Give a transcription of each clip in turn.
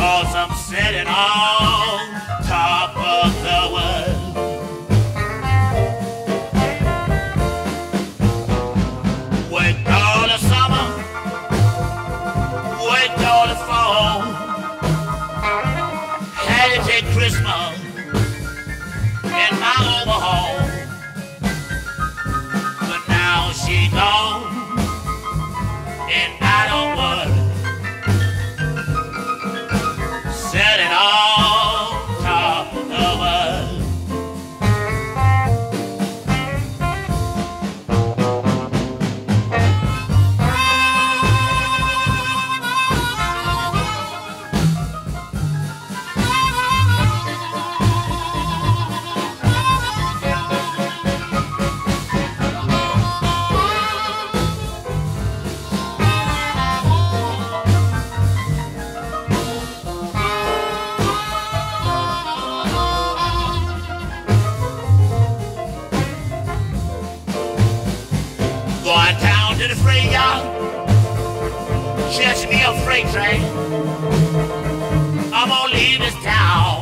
'cause I'm sitting on top of the world. Wait all the summer, wait all the fall, had to take Christmas in my overhaul, but now she gone, and I don't worry. Sitting on top of the world. Going down to the freight yard, catch me a freight train. I'm gonna leave this town.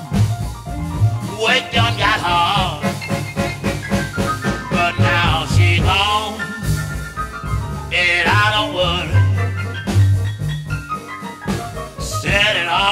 Work done got hard, but now she gone, and I don't worry. Set it off.